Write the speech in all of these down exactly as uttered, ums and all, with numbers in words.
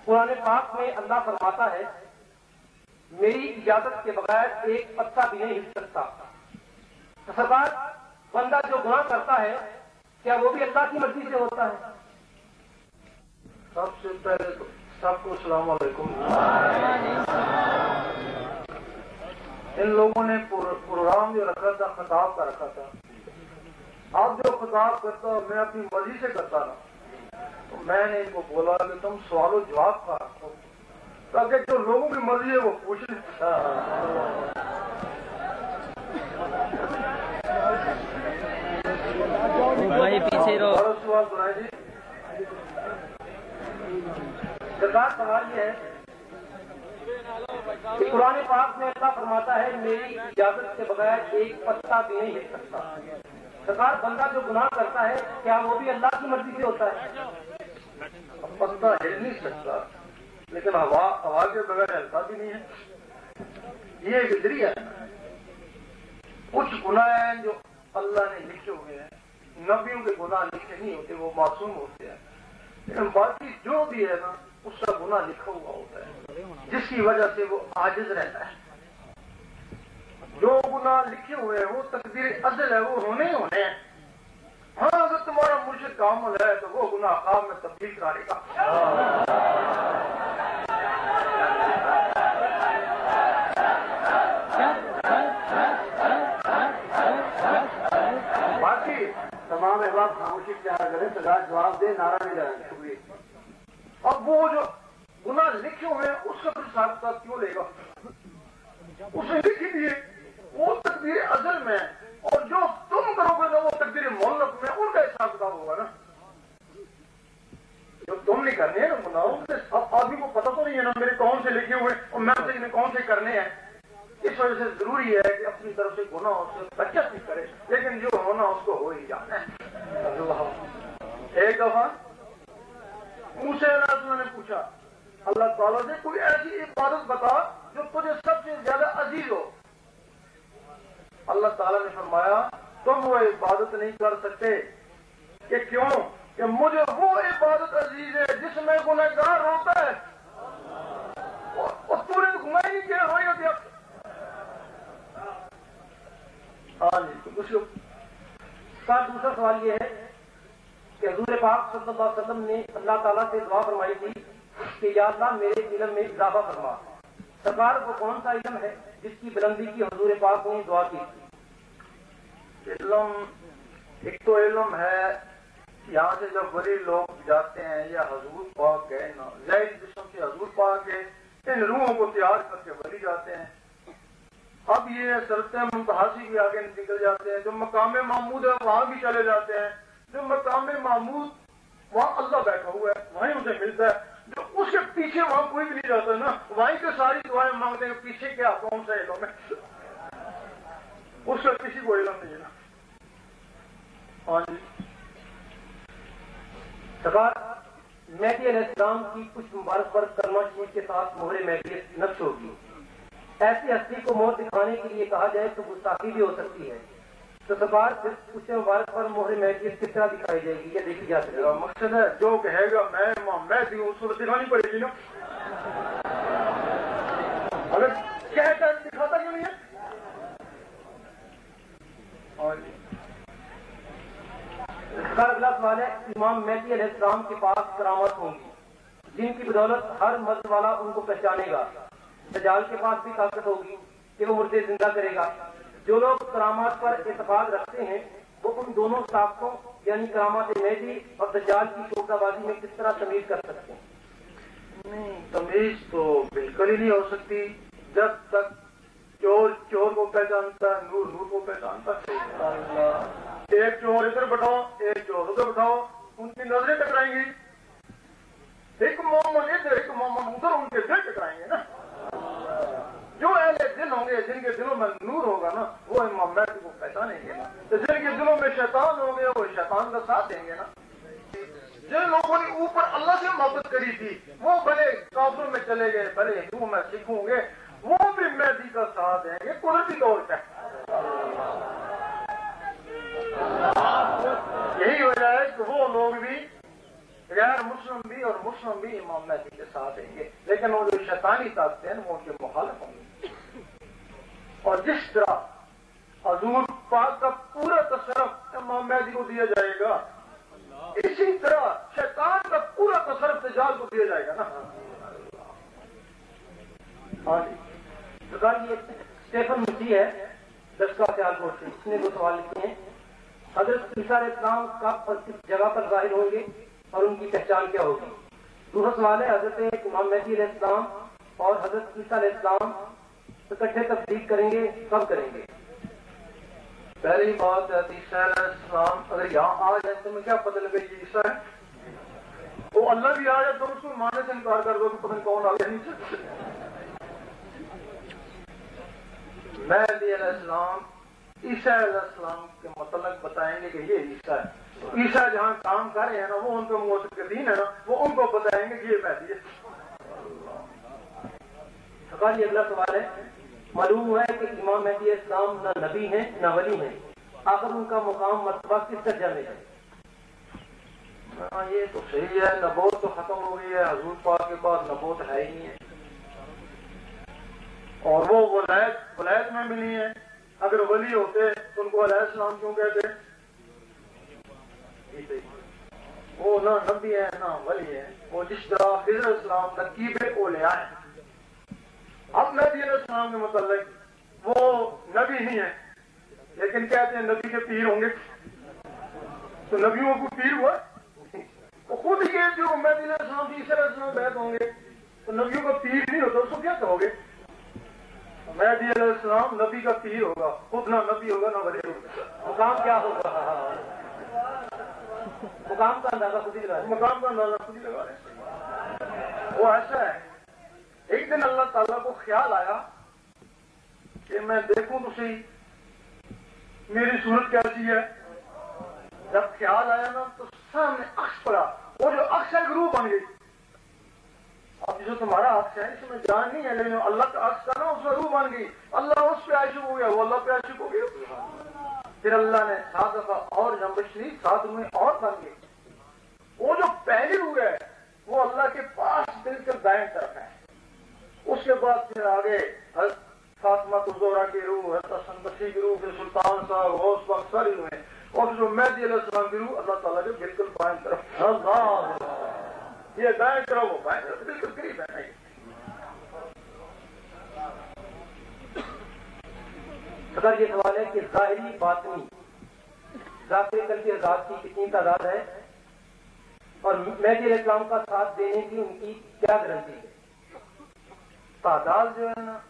قرآن پاک میں اللہ فرماتا ہے میری اجازت کے بغیر ایک پتا بھی نہیں ہل سکتا. سرکار بندہ جو گناہ کرتا ہے کیا وہ بھی اللہ کی مرضی سے ہوتا ہے؟ سب سے پہلے تو سب کو السلام علیکم. ان لوگوں نے پروگرام جو رکھا تھا خطاب کا رکھا تھا. اب جو خطاب کرتا میں اپنی مرضی سے کرتا نا تو میں نے ان کو بولا کہ تم سوال و جواب کا رکھو تاکہ جو لوگوں کی مرضی ہے وہ پوچھ لیں. پیچھے رہو. سوال بنائے جی. سرکار سوال یہ ہے کہ قرآن پاک میں اللہ فرماتا ہے میری اجازت کے بغیر ایک پتا بھی نہیں ہل سکتا. سرکار بندہ جو گناہ کرتا ہے کیا وہ بھی اللہ کی مرضی سے ہوتا ہے؟ پتا ہل نہیں سکتا لیکن ہوا ہوا کے بغیر ہلتا بھی نہیں ہے. یہ ایک ذریعہ ہے. کچھ گناہ ہیں جو اللہ نے لکھے ہوئے ہیں. نبیوں کے گناہ لکھے نہیں ہوتے, وہ معصوم ہوتے ہیں. لیکن باقی جو بھی ہے نا اس کا گناہ لکھا ہوا ہوتا ہے جس کی وجہ سے وہ عاجز رہتا ہے. جو گناہ لکھے ہوئے ہیں وہ تقدیر ازل ہے, وہ ہونے ہی ہونے ہیں. ہاں اگر تمہارا مرشد کامل ہے تو وہ گناہ خواب میں تبدیل کرے گا. باقی تمام احباب خاموشی اختیار کریں, سرکار جواب دے, نعرہ نہیں لگائیں. شکریہ. اب وہ جو گناہ لکھے ہوئے ہیں اس کا پھر حساب کتاب کیوں لے گا؟ اسے لکھی دیے وہ تقدیر ازل میں, اور جو تم کرو گے نا وہ تقدیر مولت میں, ان کا حساب کتاب ہوگا نا. جو تم نہیں کرنے ہیں نا گناہ, اب آدمی کو پتہ تو نہیں ہے نا میرے کون سے لکھے ہوئے اور میں سے کون سے کرنے ہیں. اس وجہ سے ضروری ہے کہ اپنی طرف سے گناہ سے بچت نہیں کرے, لیکن جو ہونا اس کو ہو ہی جانا ہے. ایک دفعہ موسیٰ علیہ السلام نے پوچھا اللہ تعالیٰ سے کوئی ایسی عبادت بتا جو تجھے سب سے زیادہ عزیز ہو. اللہ تعالیٰ نے فرمایا تم وہ عبادت نہیں کر سکتے. کہ کیوں؟ کہ مجھے وہ عبادت عزیز ہے جس میں گنہگار ہوتا ہے. اور تو نے تو گناہ ہی نہیں کیا, روئے گا کیا؟ ہاں جی. تو دوسرا سوال یہ ہے کہ حضور پاک صلی اللہ علیہ وسلم نے اللہ تعالیٰ سے دعا فرمائی تھی کہ یا اللہ میرے علم میں اضافہ فرما. سرکار وہ کون سا علم ہے جس کی بلندی کی حضور پاک نے دعا کی تھی؟ علم ایک تو علم ہے یہاں سے جب بڑے لوگ جاتے ہیں یا حضور پاک گئے نا ظاہر جسم سے حضور پاک گئے ان روحوں کو تیار کر کے بڑی جاتے ہیں. اب یہ سرتے منتحاسی بھی آگے نکل جاتے ہیں. جو مقام محمود ہے وہاں بھی چلے جاتے ہیں. جو مقام محمود وہاں اللہ بیٹھا ہوا ہے وہیں اسے ملتا ہے. جو اس کے پیچھے وہاں کوئی بھی نہیں جاتا نا, وہیں کے ساری دعائیں مانگتے ہیں. پیچھے کیا کون سا علم ہے, اس کا کسی کو علم نہیں ہے نا. ہاں جی. سرکار مہدی علیہ السلام کی کچھ مبارک پر کلمہ شریف کے ساتھ مہر مہدیت نقش ہوگی. ایسی ہستی کو مہر دکھانے کے لیے کہا جائے تو گستاخی بھی ہو سکتی ہے. تو سرکار اس سے مبارک پر مہر مہدیت کس طرح دکھائی جائے گی یا دیکھی جا سکے گا؟ مقصد ہے جو کہے گا میں امام مہدی ہوں اس کو دکھانی پڑے گی نا. اگر کہتا دکھاتا کیوں نہیں ہے؟ اگلا سوال ہے امام مہدی علیہ السلام کے پاس کرامات ہوں گی جن کی بدولت ہر مرد والا ان کو پہچانے گا. دجال کے پاس بھی طاقت ہوگی کہ وہ مردے زندہ کرے گا. جو لوگ کرامات پر اعتقاد رکھتے ہیں وہ ان دونوں طاقتوں یعنی کرامات مہدی اور دجال کی شعبہ بازی میں کس طرح تمیز کر سکتے ہیں؟ نہیں, تمیز تو بالکل ہی نہیں ہو سکتی جب تک چور چور کو پہچانتا ہے, نور نور کو پہچانتا ہے. ایک چور ادھر بٹھاؤ ایک چور ادھر بٹھاؤ, ان کی نظریں ٹکرائیں گی. ایک مومن ادھر ایک مومن ادھر, ان کے دل ٹکرائیں گے نا. جو اہل دل ہوں گے جن کے دلوں میں نور ہوگا نا وہ امام مہدی کو پہچانیں گے نا. جن کے دلوں میں شیطان ہوں گے وہ شیطان کا ساتھ دیں گے نا. جن لوگوں نے اوپر اللہ سے محبت کری تھی وہ بھلے کافروں میں چلے گئے, بھلے ہندوؤں میں سکھ ہوں گے, وہ بھی مہدی کا ساتھ دیں گے قدرتی طور پہ. یہی وجہ ہے کہ وہ لوگ بھی غیر مسلم بھی اور مسلم بھی امام مہدی کے ساتھ دیں گے، لیکن وہ جو شیطانی طاقتیں ہیں وہ ان کے مخالف ہوں گے۔ اور جس طرح حضور پاک کا پورا تصرف امام مہدی کو دیا جائے گا، اسی طرح شیطان کا پورا تصرف دجال کو دیا جائے گا نا۔ ہاں جی، یہ اسٹیفن مسیح ہے دس کا خیال کوٹ سے، اس نے دو سوال لکھے ہیں۔ حضرت عیسیٰ علیہ السلام کب اور کس جگہ پر ظاہر ہوں گے اور ان کی پہچان کیا ہوگی؟ دوسرا سوال ہے، حضرت امام مہدی علیہ السلام اور حضرت عیسیٰ علیہ السلام اکٹھے تفسیر کریں گے، کب کریں گے؟ پہلی بات ہے عیسیٰ علیہ السلام اگر یہاں آ جائے تو میں کیا پتہ لگے یہ عیسیٰ ہے؟ وہ اللہ بھی آ جائے تو اس کو ماننے سے انکار کر دو کہ پتہ نہیں کون آ گیا نیچے۔ مہدی علیہ السلام عیسیٰ علیہ السلام کے متعلق بتائیں گے کہ یہ عیسیٰ ہے۔ عیسیٰ جہاں کام کر رہے ہیں نا وہ ان کے معتقدین ہے نا، وہ ان کو بتائیں گے کہ یہ مہدی ہے۔ یہ اگلا سوال ہے، معلوم ہوا ہے کہ امام مہدی علیہ السلام نہ نبی ہیں نہ ولی ہیں، آخر ان کا مقام مرتبہ کس درجہ میں ہے؟ ہاں یہ تو صحیح ہے، نبوت تو ختم ہو گئی ہے، حضور پاک کے بعد نبوت ہے ہی نہیں ہے، اور وہ ولایت ولایت میں بھی نہیں ہے۔ اگر ولی ہوتے تو ان کو علیہ السلام کیوں کہتے؟ وہ نہ نبی ہے نہ ولی ہے، وہ جس طرح خضر علیہ السلام ترکیب اولیاء ہے۔ اب مہدی علیہ السلام کے متعلق وہ نبی نہیں ہے لیکن کہتے ہیں نبی کے پیر ہوں گے، تو نبیوں کو پیر ہوا؟ وہ خود ہی کہتے ہو مہدی علیہ السلام کی عیسیٰ علیہ السلام بیعت ہوں گے، تو نبیوں کا پیر نہیں ہوتا، اس کو کیا کہو گے؟ مہدی علیہ السلام نبی کا پیر ہوگا، خود نہ نبی ہوگا نہ ولی ہوگا۔ مقام کیا ہوگا؟ مقام کا اندازہ خود ہی لگا لیں۔ مقام کا اندازہ خود ہی لگا رہے۔ وہ ایسا ہے، ایک دن اللہ تعالیٰ کو خیال آیا کہ میں دیکھوں تو صحیح میری صورت کیسی ہے۔ جب خیال آیا نا تو سامنے عکس پڑا، وہ جو عکس ہے روح بن گئی۔ اب جو تمہارا عکس ہے اس میں جان نہیں ہے، لیکن اللہ کا عکس تھا نا اس میں روح بن گئی، اللہ اس پہ عاشق ہو گیا، وہ اللہ پہ عاشق ہو گیا۔ پھر اللہ نے سات دفعہ اور جنب شریف سات روحیں اور بن گئی۔ وہ جو پہلی روح ہے وہ اللہ کے پاس دل کے دائیں طرف ہے۔ اس کے بعد پھر آگے فاطمہ الزہرا کی روح، حضرت حسن بصری کی روح، پھر سلطان صاحب غوث پاک ساری روحیں، اور جو مہدی علیہ السلام کی روح اللہ تعالیٰ کے بالکل بائیں طرف۔ اللہ یہ دائیں طرف وہ بائیں طرف بالکل قریب ہے۔ اگر یہ سوال ہے کہ ظاہری باطنی ذات قلب کی ذات کی کتنی تعداد ہے اور مہدی علیہ السلام کا ساتھ دینے کی ان کی کیا گارنٹی ہے؟ تعداد جو ہے نا،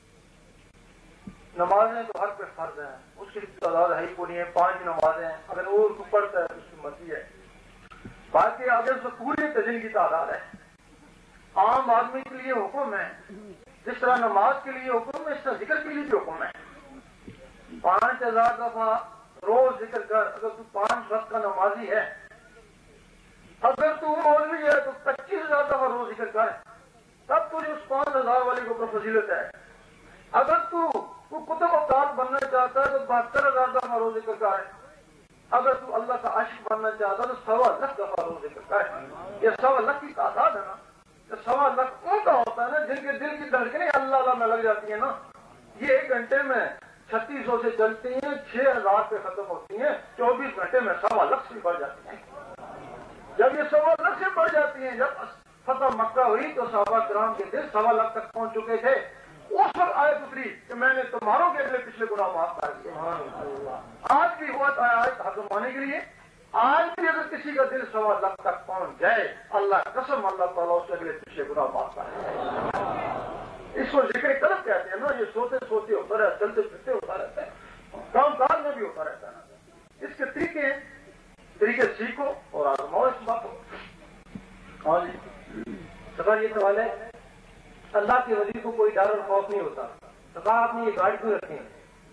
نمازیں تو ہر پہ فرض ہیں، اس کی تعداد ہے ہی کو نہیں ہے، پانچ نمازیں ہیں، اگر وہ اس کو پڑھتا ہے تو اس کی مرضی ہے۔ باقی آگے اس پوری تجن کی تعداد ہے۔ عام آدمی کے لیے حکم ہے، جس طرح نماز کے لیے حکم ہے اس طرح ذکر کے لیے بھی حکم ہے۔ پانچ ہزار دفعہ روز ذکر کر، اگر تو پانچ وقت کا نمازی ہے، اگر تو مولوی ہے تو پچیس ہزار دفعہ روز ذکر کر، تب تجھے اس پانچ ہزار والے کو فضیلت ہے۔ اگر تو کتب افطار بننا چاہتا ہے تو بہتر ہزار دفعہ روز ذکر کر، اگر تو اللہ کا عاشق بننا چاہتا ہے تو سوا لاکھ دفعہ روز ذکر کر۔ یہ سوا لاکھ کی تعداد ہے نا، یہ سوا لاکھ ان کا ہوتا ہے نا جن کے دل کی دھڑکنیں اللہ اللہ میں لگ جاتی ہیں نا۔ یہ ایک گھنٹے میں چھتیس سو سے چلتی ہیں، چھ ہزار پہ ختم ہوتی ہیں، چوبیس گھنٹے میں سوا لاکھ سے بڑھ جاتی ہیں۔ جب یہ سوا لاکھ سے بڑھ جاتی ہیں، جب فتح مکہ ہوئی تو صحابہ کرام کے دل سوا لاکھ تک پہنچ چکے تھے، اس پر آیت اتری کہ میں نے تمہاروں کے اگلے پچھلے گناہ معاف کر دیے۔ آج بھی ہوا تو آیت حکمانے کے لیے، آج بھی اگر کسی کا دل سوا لاکھ تک پہنچ جائے، اللہ قسم اللہ تعالیٰ اس کے اگلے پچھلے گناہ معاف کر دے۔ اس کو ذکر قلب کہتے ہیں نا، یہ سوتے سوتے ہوتا رہتا ہے، چلتے پھرتے ہوتا رہتا ہے، کام کاج میں بھی ہوتا رہتا ہے نا۔ اس کے طریقے ہیں، طریقے سیکھو اور آزماؤ اس بات کو۔ ہاں جی، سرکار یہ سوال ہے، اللہ کے ولی کو کوئی ڈر اور خوف نہیں ہوتا، سرکار آپ نے یہ گارڈ کیوں رکھے ہیں؟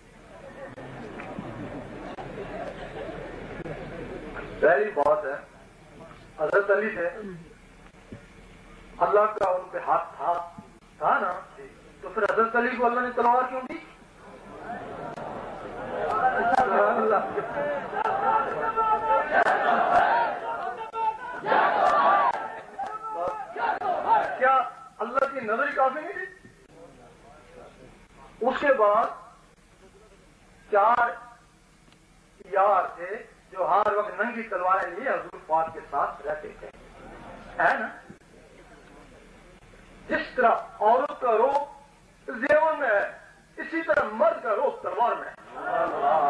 پہلی بات ہے حضرت علی تھے، اللہ کا ان پہ ہاتھ تھا تھا نا، تو پھر حضرت علی کو اللہ نے تلوار کیوں دی؟ اللہ کی نظر ہی کافی نہیں تھی. اس کے بعد چار یار تھے جو ہر وقت ننگی تلواریں لیے حضور پاک کے ساتھ رہتے تھے, ہے نا. جس طرح عورت کا روپ زیور میں ہے, اسی طرح مرد کا روپ تلوار میں ہے.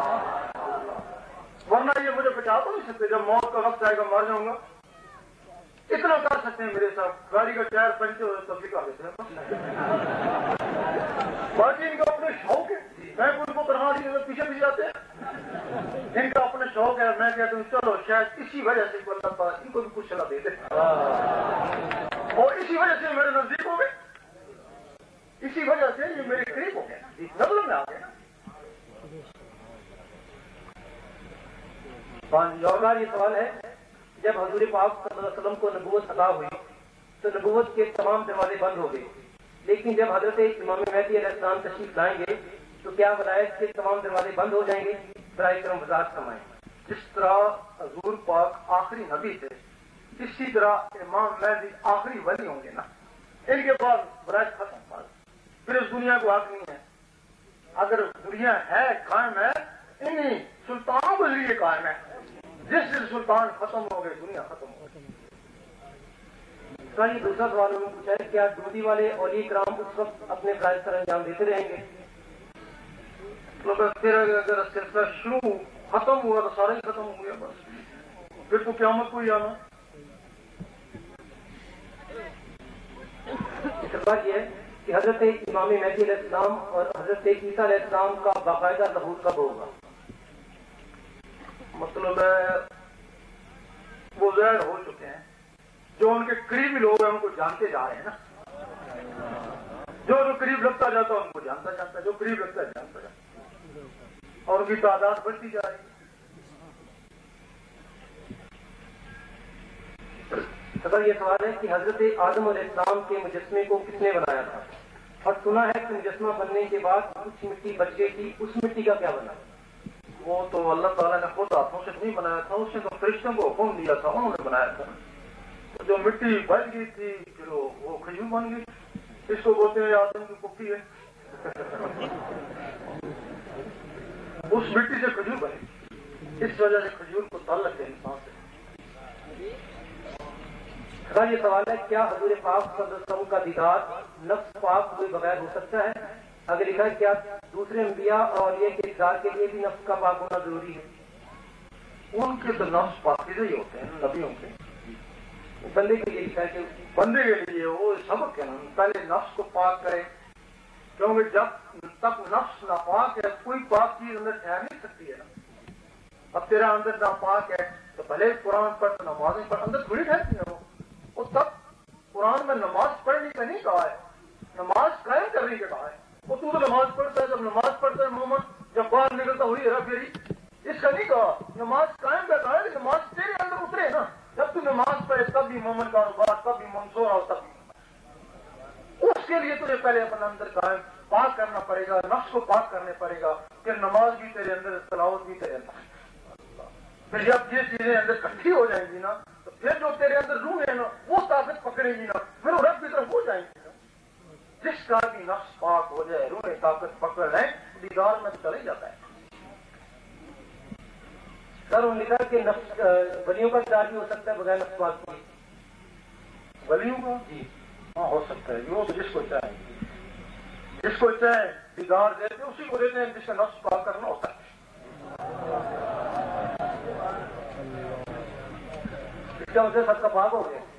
ورنہ یہ مجھے بچا تو نہیں سکتے, جب موت کا وقت آئے گا مر جاؤں گا. اتنا کر سکتے ہیں میرے ساتھ, گاڑی کا ٹائر پنچر ہو تبلیغ کر دیتے ہیں. باقی ان کا اپنے شوق ہے, میں ان کو کرنا نہیں, پیچھے پیچھے جاتے ہیں. ان کا اپنا شوق ہے, میں کہتا ہوں چلو شاید اسی وجہ سے اللہ تعالیٰ ان کو بھی کچھ صلاح دے دے, اور اسی وجہ سے میرے نزدیک ہو گئے, اسی وجہ سے یہ میرے قریب ہو گئے, نظر میں آ گئے. اور یہ سوال ہے, جب حضور پاک صلی اللہ علیہ وسلم کو نبوت عطا ہوئی تو نبوت کے تمام دروازے بند ہو گئے, لیکن جب حضرت امام مہدی علیہ السلام تشریف لائیں گے تو کیا ولایت کے تمام دروازے بند ہو جائیں گے؟ برائے کرم وضاحت فرمائیں. جس طرح حضور پاک آخری نبی تھے, اسی طرح امام مہدی آخری ولی ہوں گے نا. ان کے بعد ولایت ختم, پھر اس دنیا کو حق نہیں ہے. اگر دنیا ہے قائم ہے انہیں سلطانوں کے ذریعے قائم ہے. جس دن سلطان ختم ہو گئے دنیا ختم ہو گئی. یہ دوسرا سوال انہوں نے پوچھا ہے, کیا ڈیوٹی والے اولیاء کرام اس وقت اپنے فرائض سر انجام دیتے رہیں گے؟ پھر اگر سلسلہ شروع ختم ہوا تو سارا ہی ختم ہو گیا بس, پھر تو قیامت کو ہی آنا. اتفاق یہ ہے کہ حضرت امام مہدی علیہ السلام اور حضرت عیسیٰ علیہ السلام کا باقاعدہ ظہور کب ہوگا؟ مطلب ہے وہ ظاہر ہو چکے ہیں, جو ان کے قریبی لوگ ہیں ان کو جانتے جا رہے ہیں نا. جو جو قریب لگتا جاتا ہے ان کو جانتا جاتا ہے, جو قریب لگتا ہے جانتا جاتا ہے, اور ان کی تعداد بڑھتی جا رہی ہے. اگر یہ سوال ہے کہ حضرت آدم علیہ السلام کے مجسمے کو کس نے بنایا تھا, اور سنا ہے کہ مجسمہ بننے کے بعد کچھ مٹی بچ گئی تھی, اس مٹی کا کیا بنا؟ وہ تو اللہ تعالیٰ نے خود ہاتھوں سے نہیں بنایا تھا, اس نے تو فرشتوں کو حکم دیا تھا, انہوں نے بنایا تھا. جو مٹی بچ گئی تھی پھر وہ کھجور بن گئی. اس کو بولتے ہیں آدم کی کپی ہے, اس مٹی سے کھجور بنی, اس وجہ سے کھجور کو تعلق ہے انسان سے. اگر یہ سوال ہے, کیا حضور پاک صلی اللہ علیہ وسلم کا دیدار نفس پاک ہوئے بغیر ہو سکتا ہے؟ اگر لکھا ہے کیا دوسرے انبیاء اور اولیاء کے دیدار کے لیے بھی نفس کا پاک ہونا ضروری ہے؟ ان کے تو نفس پاکیزہ ہی ہوتے ہیں نبیوں کے. بندے کے لیے لکھا ہے کہ بندے کے لیے وہ سبق ہے نا, پہلے نفس کو پاک کرے, کیونکہ جب تک نفس ناپاک ہے کوئی پاک چیز اندر ٹھہر نہیں سکتی ہے نا. اب تیرا اندر ناپاک ہے تو بھلے قرآن پڑھ تو نمازیں پڑھ, اندر تھوڑی ٹھہرتی ہے. وہ تب قرآن میں نماز پڑھنے کا نہیں کہا ہے, نماز قائم کرنے کا کہا ہے. وہ تو تو نماز پڑھتا ہے, جب نماز پڑھتا ہے محمد, جب باہر نکلتا ہوئی ہیرا پھیری, اس کا نہیں کہا. نماز قائم کا کہا ہے, نماز تیرے اندر اترے نا. جب تو نماز پڑھے تب بھی مومن کاروبار, تب بھی منصور اور تب بھی. اس کے لیے تجھے پہلے اپنا اندر قائم پاک کرنا پڑے گا, نفس کو پاک کرنے پڑے گا, پھر نماز بھی تیرے اندر, تلاوت بھی تیرے اندر. پھر جب یہ چیزیں اندر اکٹھی ہو جائیں گی نا, تو پھر جو تیرے اندر روح ہے نا وہ طاقت پکڑے گی نا, پھر وہ رب کی طرف ہو جائیں گی. جس کا بھی نفس پاک ہو جائے, روح طاقت پکڑ لیں, دیدار میں چلے جاتا ہے. سر انہوں نے کہا کہ نفس ولیوں کا دیدار بھی ہو سکتا ہے بغیر نفس پاک کی. ولیوں کا جی ہاں ہو سکتا ہے, وہ تو جس کو چاہے, جس کو چاہے دیدار دیتے اسی کو دیتے ہیں جس کا نفس پاک کرنا ہوتا ہے. اس کا مطلب سب کا پاک ہو گیا.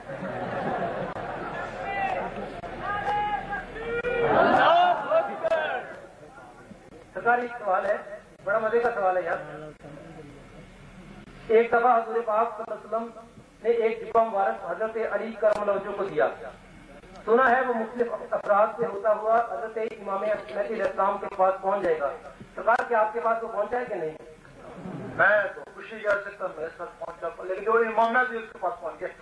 سرکار ایک سوال ہے, بڑا مزے کا سوال ہے یار. ایک دفعہ حضور پاک صلی اللہ علیہ وسلم نے ایک ڈبہ مبارک حضرت علی کرم اللہ وجہہ کو دیا. سنا ہے وہ مختلف افراد سے ہوتا ہوا حضرت امام مہدی علیہ السلام کے پاس پہنچ جائے گا. سرکار کیا آپ کے پاس وہ پہنچا ہے کہ نہیں؟ میں تو خوشی کر سکتا میرے ساتھ پہنچا, لیکن جو امام مہدی اس کے پاس پہنچ گیا.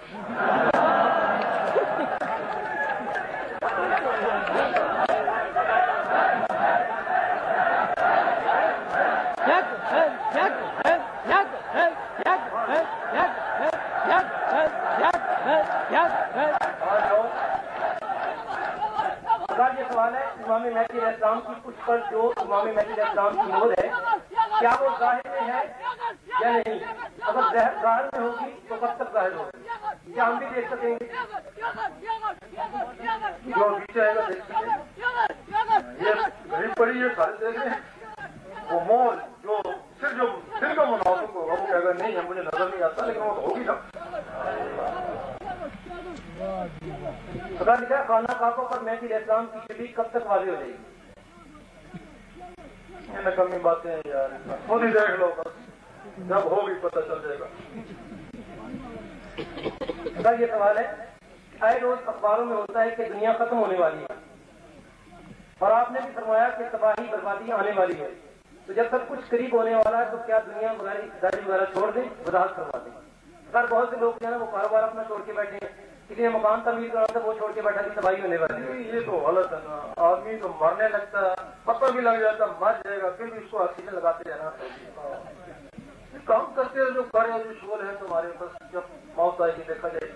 سوال ہے امام مہدی علیہ السلام کی پشت پر جو امام مہدی علیہ السلام کی مہر ہے کیا وہ ظاہر میں ہے یا نہیں؟ اگر ظاہر میں ہوگی تو کب تک ظاہر ہوگی؟ کیا ہم بھی دیکھ سکیں گے؟ جو نیچے آئے گا دیکھ سکیں گے. یہ غریب پڑی ہے سارے دیکھ رہے ہیں. وہ مول جو پھر جو پھر کا منافق ہوگا وہ کہے گا نہیں ہے مجھے نظر نہیں آتا لیکن وہ تو ہوگی نا. خدا لکھا ہے خانہ کعبہ پر مہدی علیہ السلام کی شبیہ کب تک واضح ہو جائے گی؟ یہ نکمی باتیں ہیں یار, خود ہی دیکھ لو بس, جب ہوگی پتہ چل جائے گا. خدا یہ سوال ہے آئے روز اخباروں میں ہوتا ہے کہ دنیا ختم ہونے والی ہے اور آپ نے بھی فرمایا کہ تباہی بربادی آنے والی ہے, تو جب تک کچھ قریب ہونے والا ہے تو کیا دنیا داری وغیرہ چھوڑ دیں, وضاحت کروا دیں. سر بہت سے لوگ جو ہے نا وہ کاروبار اپنا چھوڑ کے بیٹھے ہیں, کسی نے مکان تعمیر کرا تھا وہ چھوڑ کے بیٹھا کہ تباہی ہونے والی ہے. یہ تو غلط ہے نا, آدمی تو مرنے لگتا ہے پتہ بھی لگ جاتا مر جائے گا پھر بھی اس کو آکسیجن لگاتے رہنا. کام کرتے ہیں جو کر جو شغل ہے تمہارے بس جب موت آئے گی دیکھا جائے.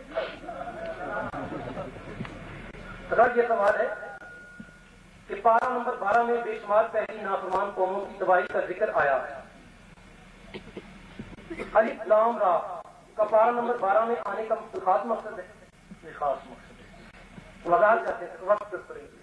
سر یہ سوال ہے کہ پارہ نمبر بارہ میں بے شمار پہلی نافرمان قوموں کی تباہی کا ذکر آیا ہے. الف لام را کا پارہ نمبر بارہ میں آنے کا خاص مقصد ہے. یہ خاص مقصد ہے, وضاحت کرتے ہیں وقت پڑے گی.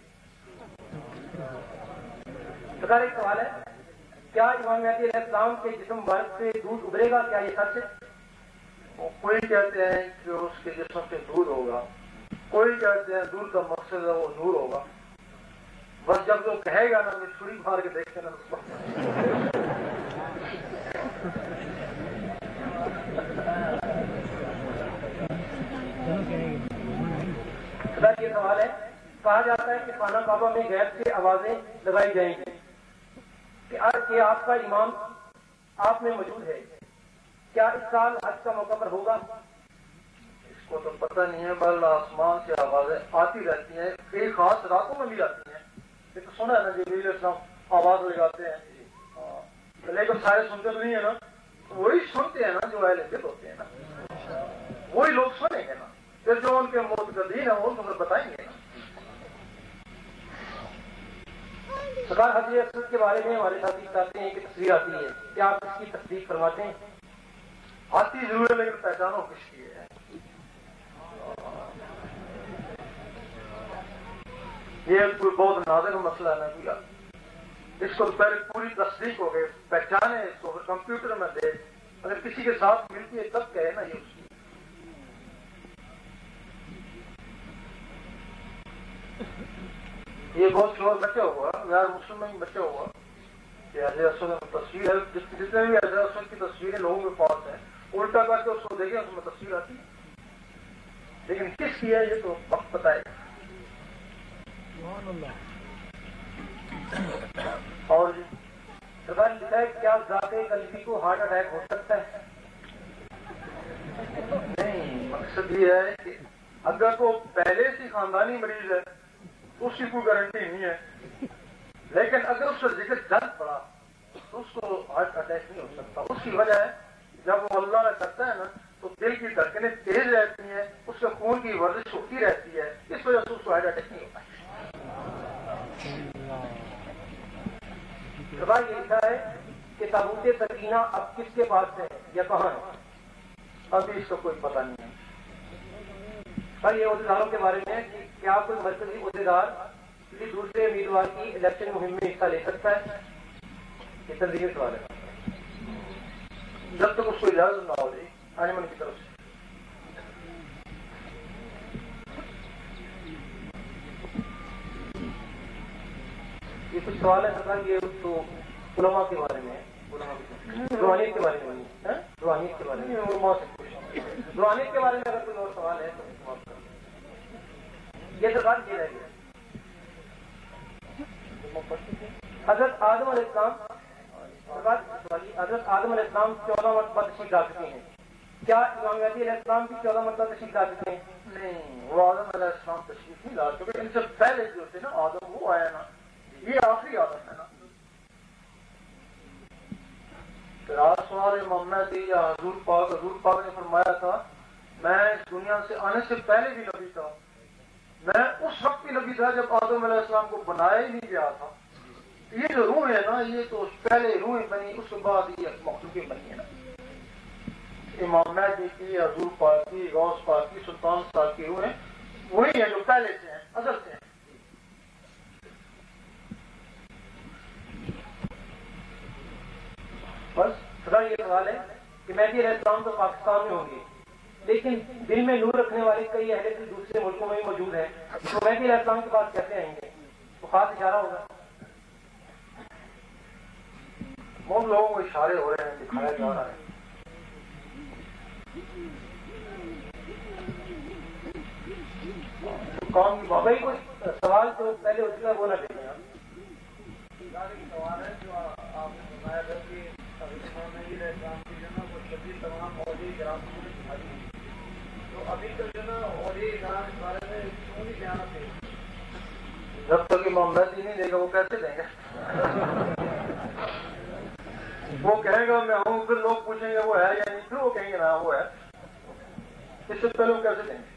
سر ایک سوال ہے کیا امام مہدی علیہ السلام کے جسم مبارک سے دودھ ابھرے گا, کیا یہ سچ ہے؟ کوئی کہتے ہیں کہ اس کے جسم سے دور ہوگا, کوئی کہتے ہیں دور کا مقصد ہے وہ نور ہوگا. بس جب وہ کہے گا نا میں چھری مار کے دیکھتے نا اس کو. یہ سوال ہے کہا جاتا ہے کہ خانہ کعبہ میں غیب سے آوازیں لگائی جائیں گی کہ آپ کا امام آپ میں موجود ہے, کیا اس سال حج کا موقع پر ہوگا؟ اس کو تو پتہ نہیں ہے, بل آسمان سے آوازیں آتی رہتی ہیں, ایک خاص راتوں میں بھی آتی ہیں. یہ تو سنا ہے نا جبریل السلام آواز لگاتے ہیں لیکن سارے سنتے تو نہیں ہے نا, وہی سنتے ہیں نا جو اہل دل ہوتے ہیں نا, وہی لوگ سنیں گے نا, پھر جو ان کے متقدین ہیں وہ تو بتائیں گے نا. سرکار حضرت اسود کے بارے میں ہمارے ساتھ بتاتے ہیں کہ تصویر آتی ہے, کیا آپ اس کی تصدیق فرماتے ہیں؟ آتی ضرور ہے لیکن پہچانو کس کی ہے. یہ کوئی بہت نازک مسئلہ ہے نا, اس کو پہلے پوری تصدیق ہو گئی, پہچانے اس کو کمپیوٹر میں دے, اگر کسی کے ساتھ ملتی ہے تب کہے نا یہ اس کی. یہ بہت شور بچے ہوا یار, مسلم میں بچے ہوا کہ حضرت اسود میں تصویر ہے, جتنے بھی حضرت اسود کی تصویریں لوگوں کے پاس ہیں الٹا کر کے اس کو دیکھیں اس میں تصویر آتی ہے, لیکن کس کی ہے یہ تو وقت پتہ ہے. اور سرکار لکھا ہے کیا ذات قلبی کو ہارٹ اٹیک ہو سکتا ہے؟ نہیں, مقصد یہ ہے کہ اگر تو پہلے سے خاندانی مریض ہے تو اس کی کوئی گارنٹی نہیں ہے, لیکن اگر اس کا ذکر جلد پڑا تو اس کو ہارٹ اٹیک نہیں ہو سکتا. اس کی وجہ ہے جب وہ اللہ کرتا ہے نا تو دل کی دھڑکنیں تیز رہتی ہیں, اس کے خون کی ورزش ہوتی رہتی ہے, اس وجہ سے اس کو ہارٹ اٹیک نہیں ہوتا. سوال یہ لکھا ہے کہ تابوت سکینہ اب کس کے پاس ہے یا کہاں ہے؟ ابھی اس کا کوئی پتہ نہیں ہے. سر یہ عہدیداروں کے بارے میں کہ کیا کوئی مرکزی عہدیدار کسی دوسرے امیدوار کی الیکشن مہم میں حصہ لے سکتا ہے؟ یہ تنظیمی سوال ہے. جب تک اس کو اجازت نہ ہو جائے انجمن کی طرف سے. یہ کچھ سوال ہے سرکار, یہ تو علماء کے بارے میں ہے, روحانیت کے بارے میں, روحانیت کے بارے میں, روحانیت کے بارے میں اگر کوئی اور سوال ہے تو یہ سرکار یہ رہ گیا. حضرت آدم علیہ السلام حضرت آدم علیہ السلام چودہ مرتبہ تشریف لا چکے ہیں, کیا امام مہدی علیہ السلام بھی چودہ مرتبہ تشریف لا چکے ہیں؟ نہیں, وہ آدم علیہ السلام تشریف نہیں لا چکے, ان سے پہلے جو تھے نا آدم وہ آیا نا, یہ آخری آدم ہے نا. سوال امام مہدی یا حضور پاک, حضور پاک نے فرمایا تھا میں اس دنیا سے آنے سے پہلے بھی نبی تھا, میں اس وقت بھی نبی تھا جب آدم علیہ السلام کو بنایا ہی نہیں گیا تھا. یہ جو روح ہے نا یہ تو پہلے روحیں بنی اس کے بعد یہ مخلوقیں بنی ہے نا. امام مہدی کی حضور پاک کی غوث پاک کی سلطان صاحب کی روحیں وہی ہیں جو پہلے سے ہیں ازل سے ہیں. بس خدا یہ سوال ہے کہ مہدی علیہ السلام تو پاکستان میں ہوں گے لیکن دل میں نور رکھنے والے کئی اہل دل دوسرے ملکوں میں بھی موجود ہیں تو مہدی علیہ السلام کے پاس کیسے آئیں گے؟ تو خاص اشارہ ہوگا. ان لوگوں کو اشارے ہو رہے ہیں دکھایا جا رہا ہے. کون کی بھائی کوئی سوال تو پہلے اس کا وہ نہ کریں. سوال ہے جو آپ نے بتایا تھا کہ تمام فوجی گراموں میں دکھائی تو ابھی تک جو نا فوجی گرام کے بارے میں کیوں نہیں جانا چاہیے؟ جب تک امام مہدی نہیں دے گا وہ کیسے دیں گے؟ وہ کہے گا میں ہوں پھر لوگ پوچھیں گے وہ ہے یا نہیں پھر وہ کہیں گے نا وہ ہے. اس سے پہلے وہ کیسے دیں گے؟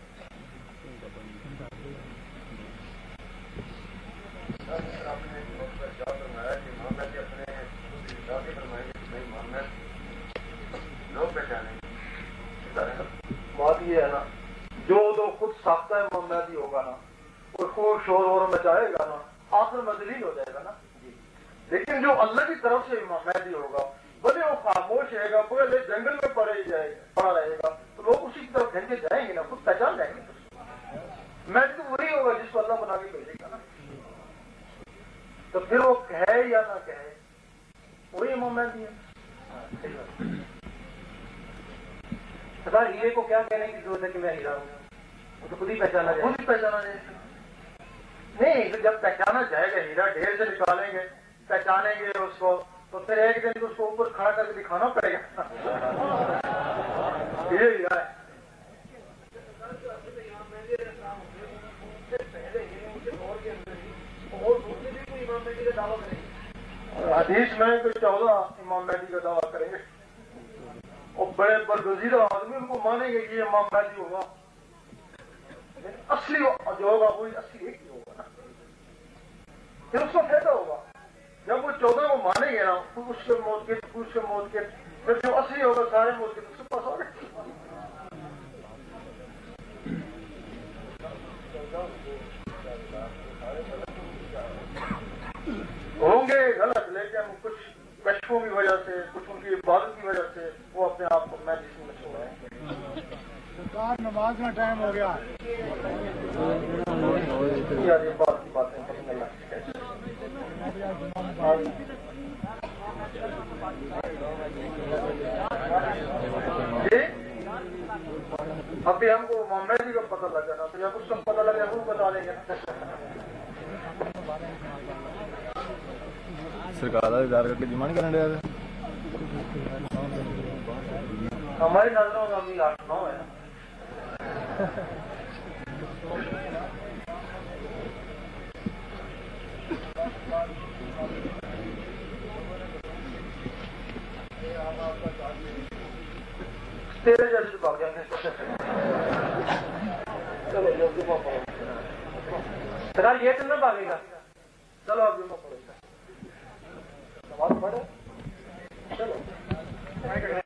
بات یہ ہے نا جو تو خود ساختہ امام مہدی ہوگا نا کوئی خوب شور وور مچائے گا نا آخر میں ذلیل ہو جائے گا نا. لیکن جو اللہ کی طرف سے امام مہدی ہوگا بھلے وہ خاموش رہے گا بھلے جنگل میں پڑے جائے پڑا رہے گا تو لوگ اسی کی طرف گھنٹے جائیں گے نا خود پہچان جائیں گے. مہدی تو وہی ہوگا جس کو اللہ بنا کے بھیجے گا نا. تو پھر وہ کہے یا نہ کہے وہی امام مہدی ہے. سر ہیرے کو کیا کہنے کی ضرورت ہے کہ میں ہیرا ہوں؟ وہ تو خود ہی پہچانا جائے. خود ہی پہچانا جائے نہیں تو جب پہچانا جائے گا ہیرا ڈھیر سے نکالیں گے پہچانیں گے اس کو تو پھر ایک دن تو اس کو اوپر کھڑا کر کے دکھانا پڑے گا. یہ ہیرا ہے. حدیث میں کوئی چودہ امام مہدی کا دعویٰ کریں گے اور بڑے برگزیدہ آدمی ان کو مانیں گے کہ یہ امام مہدی ہوگا. اصلی جو ہوگا وہی اصلی ایک ہی ہوگا نا. پھر اس کو فائدہ ہوگا جب وہ چودہ کو مانیں گے نا اس کے موت کے اس کے موت کے پھر جو اصلی ہوگا سارے موت کے اس کے پاس ہوگا. ہوں گے غلط لیکن کچھ کشفوں کی وجہ سے کچھ ان کی عبادت کی وجہ سے وہ اپنے آپ کو میں جس میں چھوڑ رہے ہیں. سرکار نماز کا ٹائم ہو گیا. یہ بات کی باتیں جی ابھی ہم کو امام مہدی کا پتہ لگ جانا تو جب اس کا پتہ لگے وہ بتا دیں گے. سرکار ادار کر کے جمع نہیں کرنے دیا ہماری نظروں میں ابھی آٹھ نو ہے. تیرے جیسے بھاگ جائیں گے. چلو جلدی سر یہ تو نہ بھاگے گا. چلو اب جمعہ پڑے گا. پڑھو چلو